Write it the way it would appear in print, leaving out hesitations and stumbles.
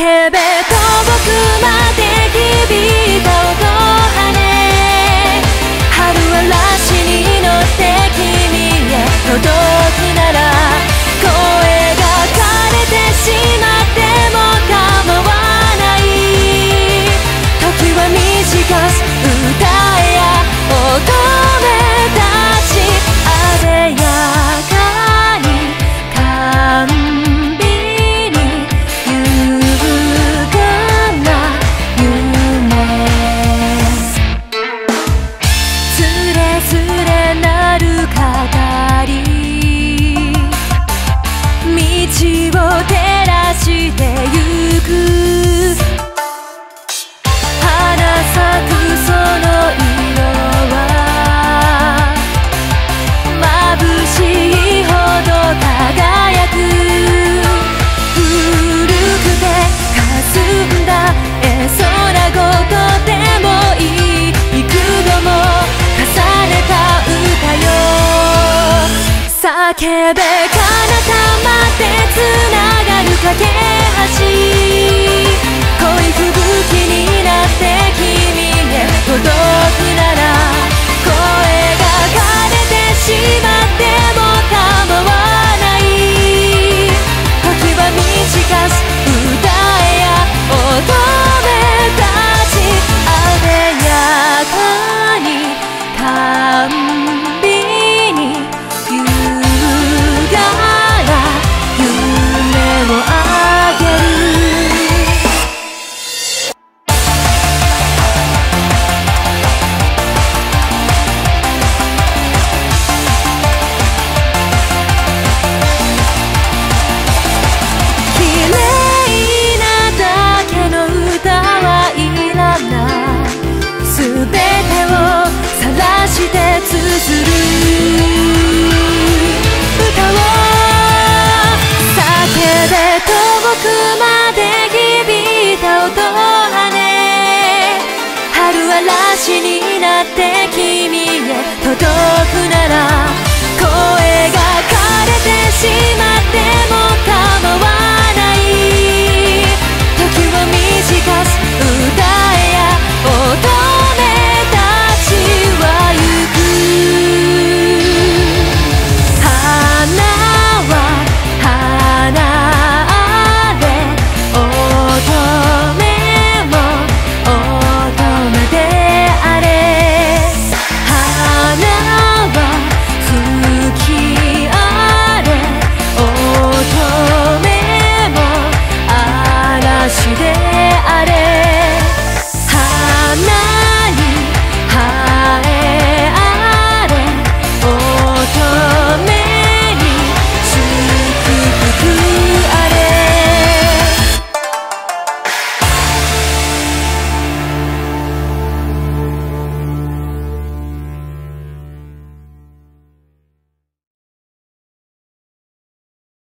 叫べ遠くまで響いた音羽春嵐に乗って君へ届きなら声が枯れてしまっても構わない時は短し歌えや乙女たちあでやかに甘美に優雅な夢つれづれなる語り道を照らしてゆく花咲くその色は眩しいほど輝く古くて霞んだ絵空ごとでもいい幾度も重ねた歌よ叫べ